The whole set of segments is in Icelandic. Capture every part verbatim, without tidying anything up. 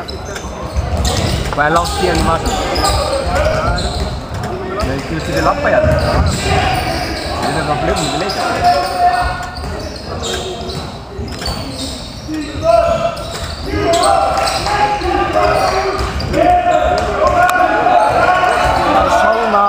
Hvað er langt síðan í matnum? Nei, þú veist þið lappa hérna. Við erum bara flugum til leika. Það er svona...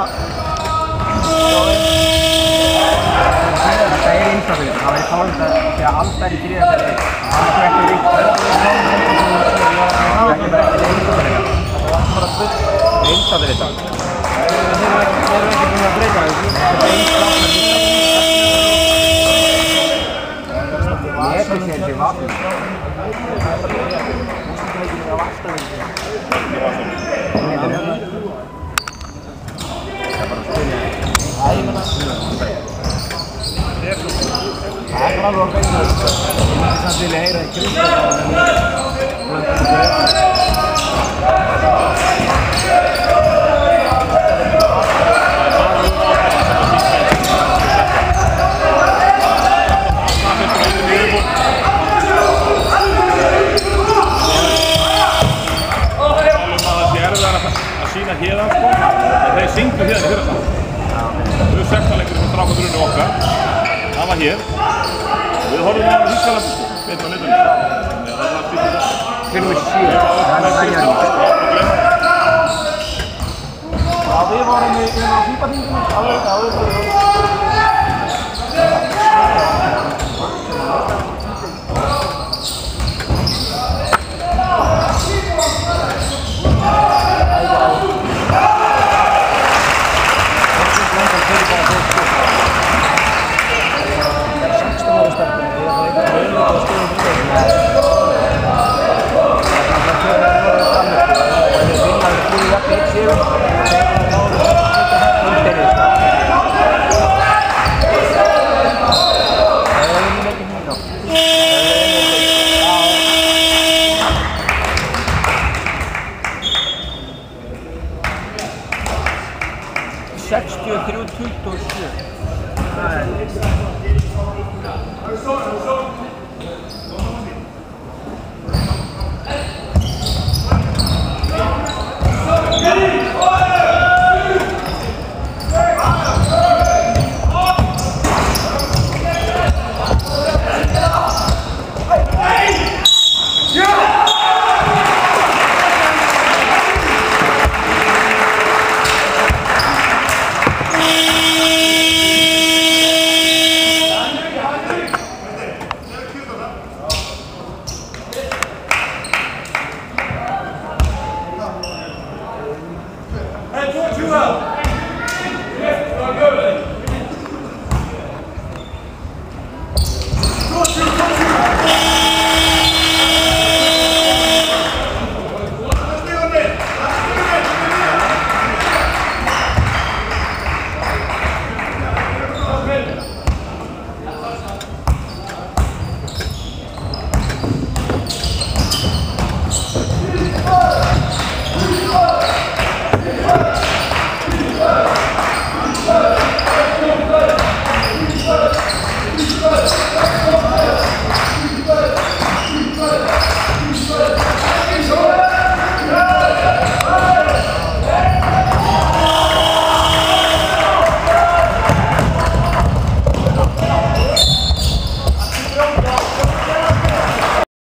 Það er innstafilegt. Það væri fálegt að þegar allt er í þriðafæri. Það er ekki ríkt. Það er ekki bara ekki innstafilegt. Það er bara fullt innstafilegt. Þeir eru ekki búin að breyta þessu. Það er innstafilegt. Ég er ekki sér til vatn. Það er alveg að beina þessu. Það vil ég heyra í Kristján. Sína hérna sko, og þeir syngdu hérna í fyrra saman. Við höfum sextánleikur sem strákundrunni okkar. Það var hér. Við horfum á Þýskaland sko, betur á litunni. Þannig að það var fyrir þetta. Fyrir við síðan. Það er verið. Já, við vorum í FIFA-þinginu, alveg, alveg.